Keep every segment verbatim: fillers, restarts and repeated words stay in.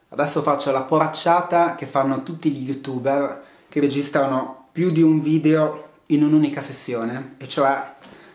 Adesso faccio la poracciata che fanno tutti gli youtuber che registrano più di un video in un'unica sessione, e cioè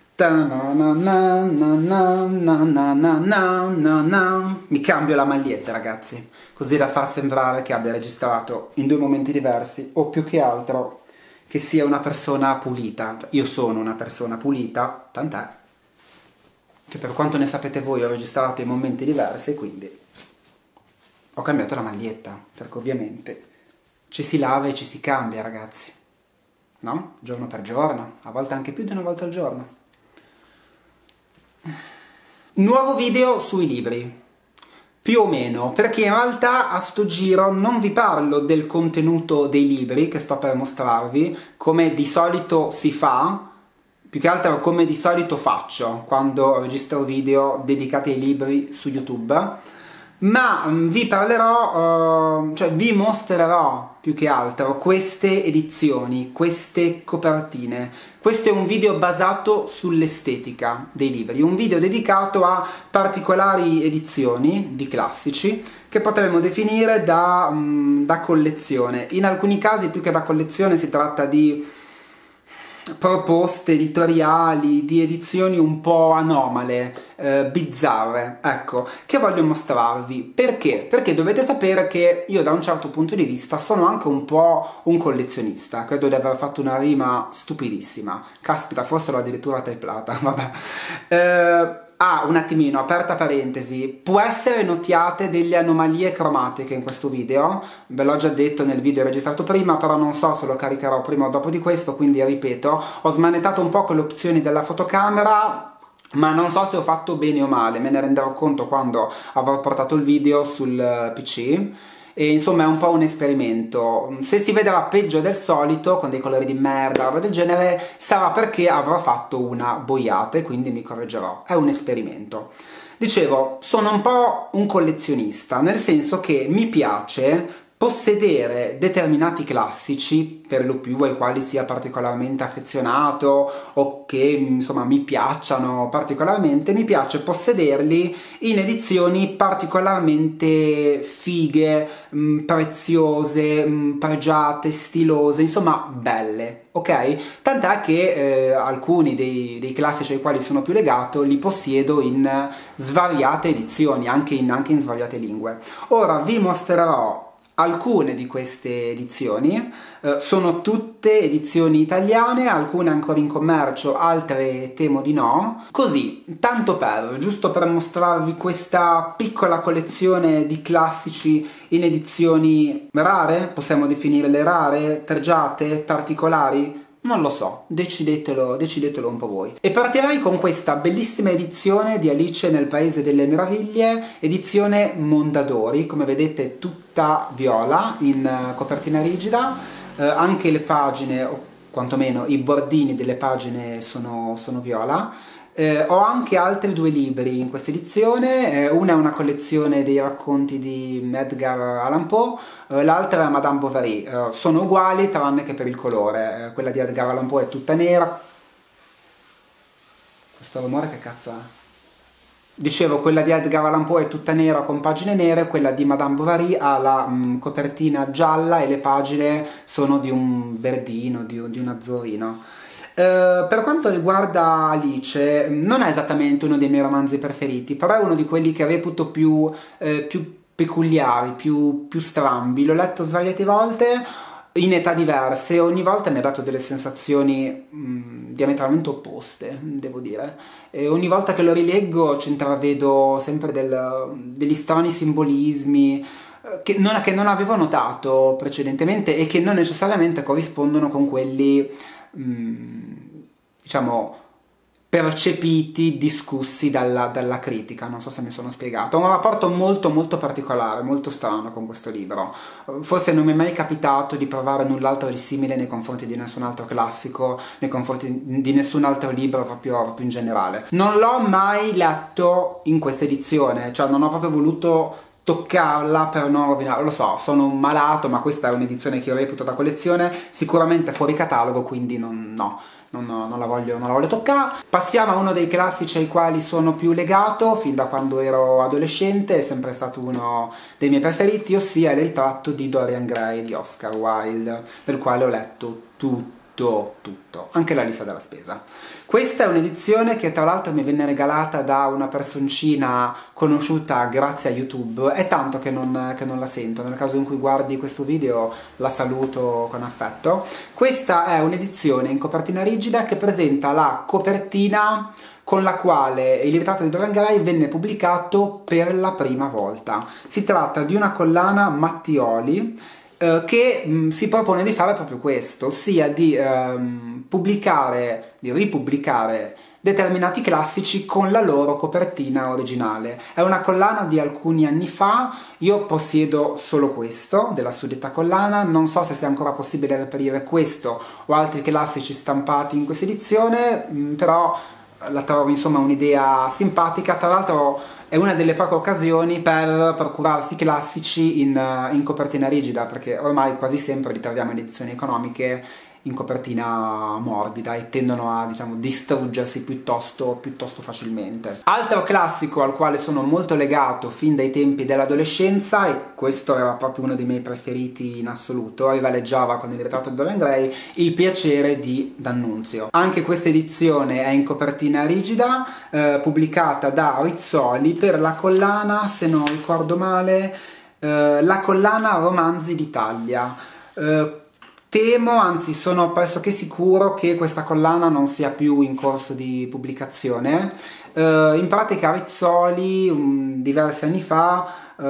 mi cambio la maglietta, ragazzi, così da far sembrare che abbia registrato in due momenti diversi, o più che altro che sia una persona pulita. Io sono una persona pulita, tant'è che per quanto ne sapete voi ho registrato in momenti diversi, quindi ho cambiato la maglietta, perché ovviamente ci si lava e ci si cambia, ragazzi, no? Giorno per giorno, a volte anche più di una volta al giorno. Nuovo video sui libri, più o meno, perché in realtà a sto giro non vi parlo del contenuto dei libri che sto per mostrarvi, come di solito si fa, più che altro come di solito faccio quando registro video dedicati ai libri su YouTube, ma vi parlerò, uh, cioè vi mostrerò più che altro queste edizioni, queste copertine. Questo è un video basato sull'estetica dei libri, un video dedicato a particolari edizioni di classici che potremmo definire da, um, da collezione. In alcuni casi più che da collezione si tratta di proposte editoriali, di edizioni un po' anomale, eh, bizzarre, ecco, che voglio mostrarvi. Perché? Perché dovete sapere che io da un certo punto di vista sono anche un po' un collezionista. Credo di aver fatto una rima stupidissima, caspita, forse l'ho addirittura triplata, vabbè. Eh, Ah, un attimino, aperta parentesi, può essere notiate delle anomalie cromatiche in questo video, ve l'ho già detto nel video registrato prima, però non so se lo caricherò prima o dopo di questo, quindi ripeto, ho smanettato un po' con le opzioni della fotocamera, ma non so se ho fatto bene o male, me ne renderò conto quando avrò portato il video sul P C. E insomma è un po' un esperimento. Se si vedrà peggio del solito, con dei colori di merda, roba del genere, sarà perché avrò fatto una boiata e quindi mi correggerò. È un esperimento. Dicevo, sono un po' un collezionista, nel senso che mi piace possedere determinati classici, per lo più ai quali sia particolarmente affezionato o che insomma mi piacciono particolarmente, mi piace possederli in edizioni particolarmente fighe, mh, preziose, mh, pregiate, stilose, insomma belle, ok? Tant'è che eh, alcuni dei, dei classici ai quali sono più legato li possiedo in svariate edizioni, anche in, anche in svariate lingue. Ora vi mostrerò alcune di queste edizioni, eh, sono tutte edizioni italiane, alcune ancora in commercio, altre temo di no. Così, tanto per, giusto per mostrarvi questa piccola collezione di classici in edizioni rare, possiamo definirle rare, pregiate, particolari? Non lo so, decidetelo, decidetelo un po' voi. E partirei con questa bellissima edizione di Alice nel Paese delle Meraviglie, edizione Mondadori, come vedete tutta viola, in copertina rigida, eh, anche le pagine, o quantomeno i bordini delle pagine sono, sono viola. Eh, ho anche altri due libri in questa edizione, eh, una è una collezione dei racconti di Edgar Allan Poe, eh, l'altra è Madame Bovary, eh, sono uguali tranne che per il colore, eh, quella di Edgar Allan Poe è tutta nera. Questo rumore che cazzo è? Dicevo, quella di Edgar Allan Poe è tutta nera con pagine nere, quella di Madame Bovary ha la mh, copertina gialla e le pagine sono di un verdino, di, di un azzurrino. Uh, per quanto riguarda Alice, non è esattamente uno dei miei romanzi preferiti, però è uno di quelli che reputo più, eh, più peculiari, più, più strambi. L'ho letto svariate volte, in età diverse, e ogni volta mi ha dato delle sensazioni mh, diametralmente opposte, devo dire. E ogni volta che lo rileggo ci intravedo sempre del, degli strani simbolismi che non, che non avevo notato precedentemente e che non necessariamente corrispondono con quelli diciamo percepiti, discussi dalla, dalla critica. Non so se mi sono spiegato. Ho un rapporto molto molto particolare, molto strano con questo libro. Forse non mi è mai capitato di provare null'altro di simile nei confronti di nessun altro classico, nei confronti di nessun altro libro proprio, proprio in generale. Non l'ho mai letto in questa edizione, cioè non ho proprio voluto toccarla per non rovinarla. Lo so, sono un malato, ma questa è un'edizione che io reputo da collezione, sicuramente fuori catalogo, quindi non, no, non, non, la voglio, non la voglio toccare. Passiamo a uno dei classici ai quali sono più legato fin da quando ero adolescente, è sempre stato uno dei miei preferiti, ossia Il ritratto di Dorian Gray di Oscar Wilde, del quale ho letto tutto. Tutto, tutto, anche la lista della spesa. Questa è un'edizione che tra l'altro mi venne regalata da una personcina conosciuta grazie a YouTube, è tanto che non, che non la sento, nel caso in cui guardi questo video la saluto con affetto. Questa è un'edizione in copertina rigida che presenta la copertina con la quale Il ritratto di Dorian Gray venne pubblicato per la prima volta. Si tratta di una collana Mattioli che mh, si propone di fare proprio questo, ossia di ehm, pubblicare, di ripubblicare determinati classici con la loro copertina originale. È una collana di alcuni anni fa, io possiedo solo questo, della suddetta collana, non so se sia ancora possibile reperire questo o altri classici stampati in questa edizione, mh, però la trovo insomma un'idea simpatica. Tra l'altro è una delle poche occasioni per procurarsi classici in, in copertina rigida, perché ormai quasi sempre li troviamo in edizioni economiche in copertina morbida e tendono a, diciamo, distruggersi piuttosto, piuttosto facilmente. Altro classico al quale sono molto legato fin dai tempi dell'adolescenza, e questo era proprio uno dei miei preferiti in assoluto, rivaleggiava con Il ritratto di Dorian Gray, Il piacere di D'Annunzio. Anche questa edizione è in copertina rigida, eh, pubblicata da Rizzoli per la collana, se non ricordo male, eh, la collana Romanzi d'Italia. Eh, Temo, anzi sono pressoché sicuro che questa collana non sia più in corso di pubblicazione. Uh, in pratica Rizzoli um, diversi anni fa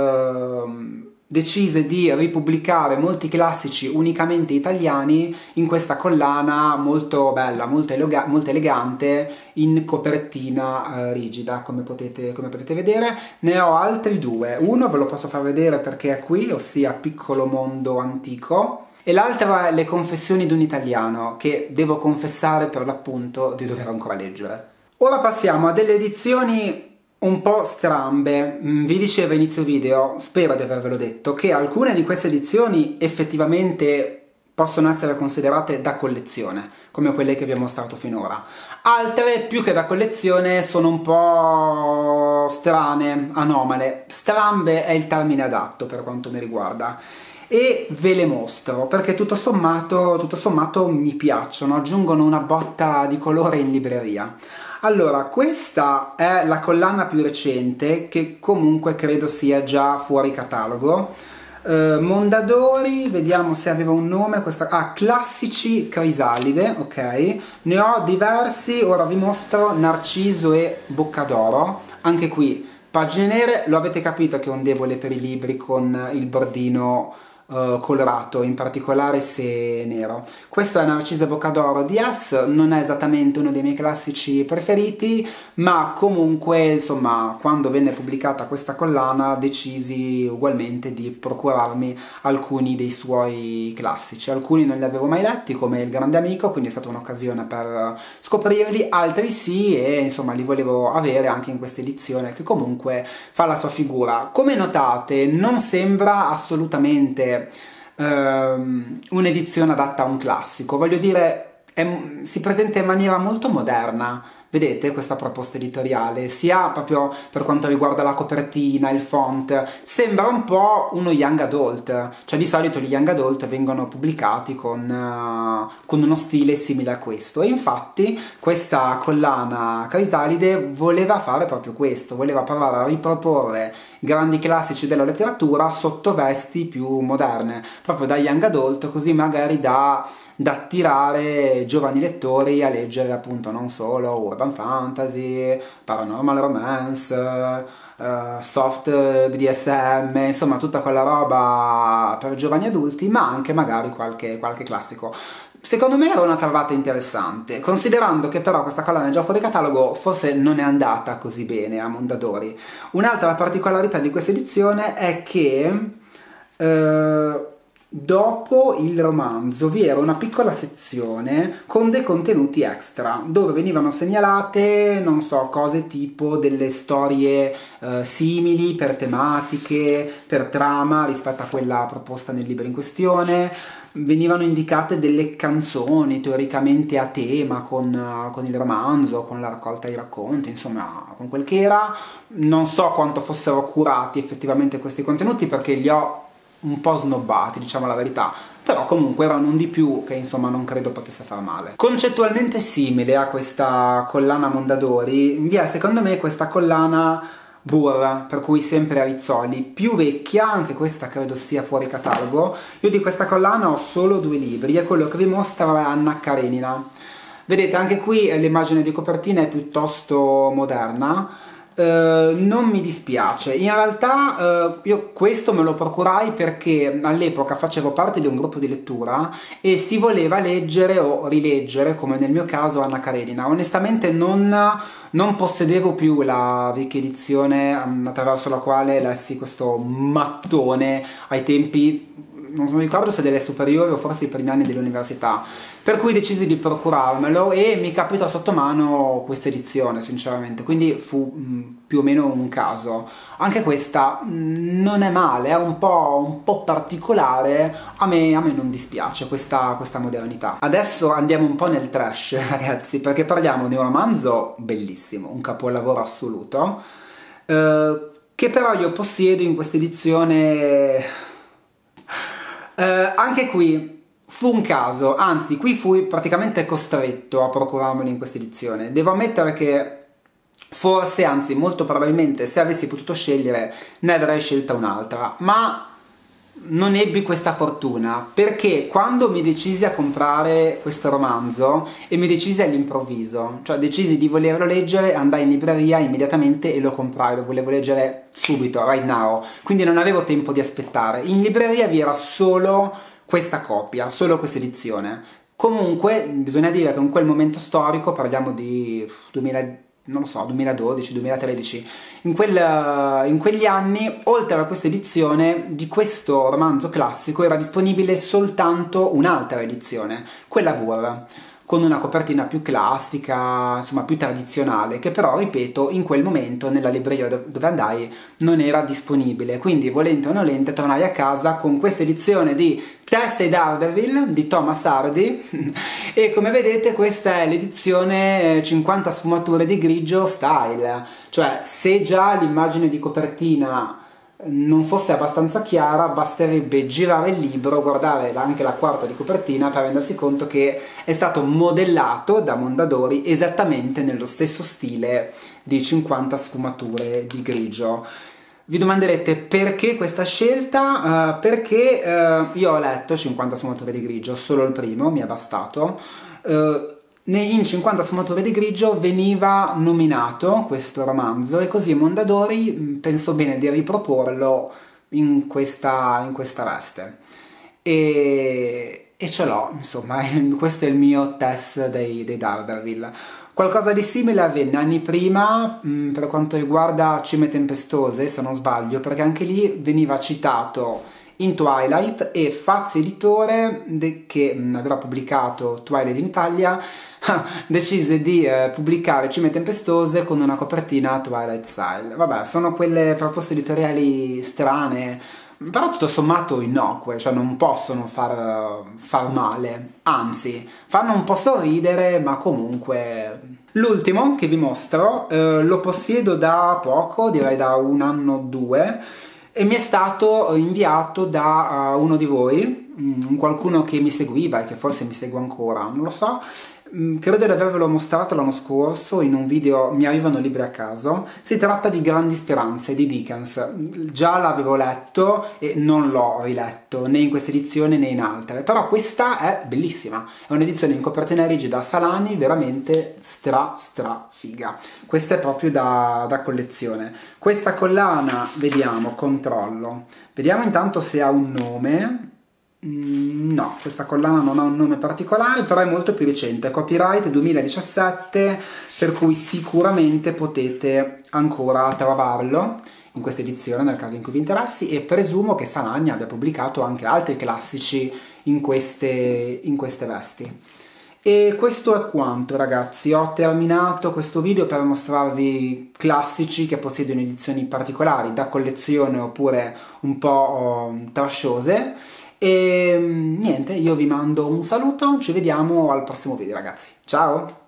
uh, decise di ripubblicare molti classici unicamente italiani in questa collana molto bella, molto, elega molto elegante, in copertina uh, rigida, come potete, come potete vedere. Ne ho altri due, uno ve lo posso far vedere perché è qui, ossia Piccolo mondo antico, e l'altro è Le confessioni di un italiano, che devo confessare per l'appunto di dover ancora leggere. Ora passiamo a delle edizioni un po' strambe. Vi dicevo a inizio video, spero di avervelo detto, che alcune di queste edizioni effettivamente possono essere considerate da collezione, come quelle che abbiamo mostrato finora. Altre, più che da collezione, sono un po' strane, anomale. Strambe è il termine adatto per quanto mi riguarda. E ve le mostro perché tutto sommato, tutto sommato mi piacciono, aggiungono una botta di colore in libreria. Allora, questa è la collana più recente, che comunque credo sia già fuori catalogo. Uh, Mondadori, vediamo se aveva un nome, questa, ah, Classici Crisalide, ok, ne ho diversi, ora vi mostro Narciso e Boccadoro, anche qui pagine nere, lo avete capito che ho un debole per i libri con il bordino Uh, colorato, in particolare se nero. Questo è Narciso e Boccadoro D S, non è esattamente uno dei miei classici preferiti, ma comunque insomma quando venne pubblicata questa collana decisi ugualmente di procurarmi alcuni dei suoi classici. Alcuni non li avevo mai letti, come Il grande amico, quindi è stata un'occasione per scoprirli, altri sì, e insomma li volevo avere anche in questa edizione che comunque fa la sua figura. Come notate non sembra assolutamente Um, un'edizione adatta a un classico, voglio dire, è, si presenta in maniera molto moderna. Vedete questa proposta editoriale, sia proprio per quanto riguarda la copertina, il font, sembra un po' uno young adult, cioè di solito gli young adult vengono pubblicati con, uh, con uno stile simile a questo, e infatti questa collana Crisalide voleva fare proprio questo, voleva provare a riproporre grandi classici della letteratura sotto vesti più moderne, proprio da young adult, così magari da... da attirare giovani lettori a leggere appunto non solo urban fantasy, paranormal romance, uh, soft B D S M, insomma tutta quella roba per giovani adulti, ma anche magari qualche, qualche classico. Secondo me era una trovata interessante, considerando che però questa collana è già fuori catalogo, forse non è andata così bene a Mondadori. Un'altra particolarità di questa edizione è che uh, dopo il romanzo vi era una piccola sezione con dei contenuti extra dove venivano segnalate, non so, cose tipo delle storie eh, simili per tematiche, per trama rispetto a quella proposta nel libro in questione. Venivano indicate delle canzoni teoricamente a tema con, con il romanzo, con la raccolta di racconti, insomma con quel che era. Non so quanto fossero curati effettivamente questi contenuti perché li ho un po' snobbati, diciamo la verità, però comunque erano un di più che insomma non credo potesse far male. Concettualmente simile a questa collana Mondadori vi è secondo me questa collana Burr, per cui sempre a Rizzoli, più vecchia, anche questa credo sia fuori catalogo. Io di questa collana ho solo due libri e quello che vi mostro è Anna Karenina. Vedete, anche qui l'immagine di copertina è piuttosto moderna. Uh, non mi dispiace, in realtà uh, io questo me lo procurai perché all'epoca facevo parte di un gruppo di lettura e si voleva leggere o rileggere, come nel mio caso, Anna Karenina. Onestamente non, non possedevo più la vecchia edizione um, attraverso la quale lessi questo mattone ai tempi, non mi ricordo se delle superiori o forse i primi anni dell'università, per cui decisi di procurarmelo e mi capitò sotto mano questa edizione sinceramente, quindi fu mh, più o meno un caso. Anche questa mh, non è male, è un po', un po' particolare, a me, a me non dispiace questa, questa modernità. Adesso andiamo un po' nel trash ragazzi, perché parliamo di un romanzo bellissimo, un capolavoro assoluto, eh, che però io possiedo in questa edizione. Uh, anche qui fu un caso, anzi qui fui praticamente costretto a procurarmelo in questa edizione. Devo ammettere che forse, anzi molto probabilmente, se avessi potuto scegliere ne avrei scelta un'altra, ma non ebbi questa fortuna perché quando mi decisi a comprare questo romanzo, e mi decisi all'improvviso, cioè decisi di volerlo leggere, andai in libreria immediatamente e lo comprai, lo volevo leggere subito, right now, quindi non avevo tempo di aspettare. In libreria vi era solo questa copia, solo questa edizione. Comunque bisogna dire che in quel momento storico, parliamo di duemila, non lo so, duemiladodici duemilatredici, in, quel, in quegli anni, oltre a questa edizione di questo romanzo classico, era disponibile soltanto un'altra edizione, quella Burr, con una copertina più classica, insomma più tradizionale, che però, ripeto, in quel momento nella libreria dove andai non era disponibile, quindi volente o nolente tornai a casa con questa edizione di Teste D'Arberville di Thomas Hardy e come vedete questa è l'edizione cinquanta sfumature di grigio style, cioè se già l'immagine di copertina non fosse abbastanza chiara basterebbe girare il libro, guardare anche la quarta di copertina per rendersi conto che è stato modellato da Mondadori esattamente nello stesso stile di cinquanta sfumature di grigio. Vi domanderete perché questa scelta? Uh, perché uh, io ho letto cinquanta sfumature di grigio, solo il primo, mi è bastato. Uh, in cinquanta sfumature di grigio veniva nominato questo romanzo e così Mondadori pensò bene di riproporlo in questa, in questa veste. E, e ce l'ho, insomma, questo è il mio test dei, dei D'Arberville. Qualcosa di simile avvenne anni prima mh, per quanto riguarda Cime Tempestose, se non sbaglio, perché anche lì veniva citato in Twilight e Fazzi Editore, che mh, aveva pubblicato Twilight in Italia, decise di eh, pubblicare Cime Tempestose con una copertina Twilight style. Vabbè, sono quelle proposte editoriali strane, però tutto sommato innocue, cioè non possono far, far male, anzi fanno un po' sorridere, ma comunque. L'ultimo che vi mostro eh, lo possiedo da poco, direi da un anno o due, e mi è stato inviato da uh, uno di voi, um, qualcuno che mi seguiva e che forse mi segue ancora, non lo so. Credo di avervelo mostrato l'anno scorso in un video Mi arrivano libri a caso. Si tratta di Grandi Speranze di Dickens. Già l'avevo letto e non l'ho riletto né in questa edizione né in altre, però questa è bellissima, è un'edizione in copertina rigida Salani, veramente stra stra figa. Questa è proprio da, da collezione. Questa collana, vediamo, controllo, vediamo intanto se ha un nome. No, questa collana non ha un nome particolare, però è molto più recente, copyright duemiladiciassette, per cui sicuramente potete ancora trovarlo in questa edizione nel caso in cui vi interessi, e presumo che Salagna abbia pubblicato anche altri classici in queste, in queste vesti. E questo è quanto, ragazzi. Ho terminato questo video per mostrarvi classici che possiedono edizioni particolari da collezione oppure un po' trashose. E niente, io vi mando un saluto, ci vediamo al prossimo video, ragazzi. Ciao!